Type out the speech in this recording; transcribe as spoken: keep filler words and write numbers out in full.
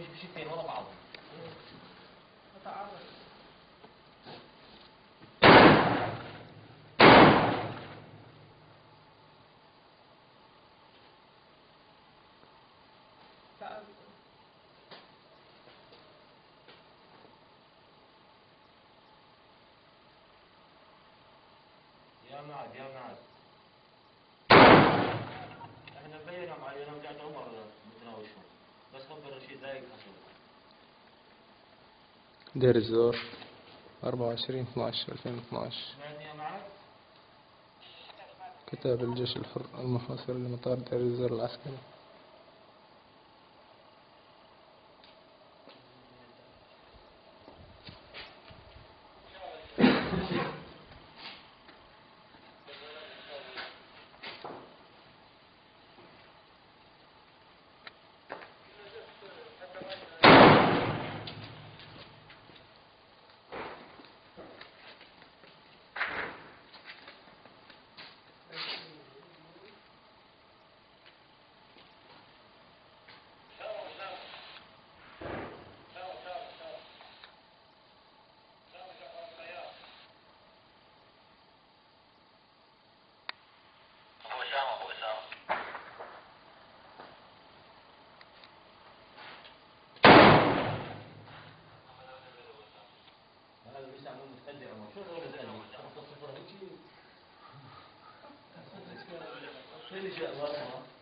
شفتين ورا بعض. تعرف. تعرف. يا معد يا معد. احنا مبينهم على انا رجعت عمر متناوشهم بس خبر رشيد لا ينحصر. دير الزور أربعة وعشرين اثناعش ألفين واثناعش. سمعتني يا معد؟ كتاب الجيش الحر المحاصر لمطار دير الزور العسكري. هذا بيسمع مو متقدر عمر شو هو متقدر؟ خمسة صفر هيك شيء. شو اللي جاء